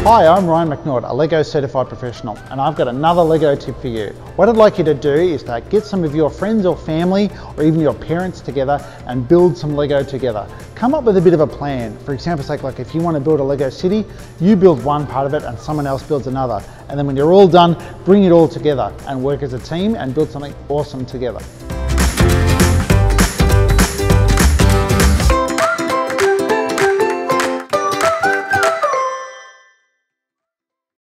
Hi, I'm Ryan McNaught, a LEGO Certified Professional, and I've got another LEGO tip for you. What I'd like you to do is to get some of your friends or family, or even your parents together and build some LEGO together. Come up with a bit of a plan. For example's sake, like if you want to build a LEGO city, you build one part of it and someone else builds another. And then when you're all done, bring it all together and work as a team and build something awesome together.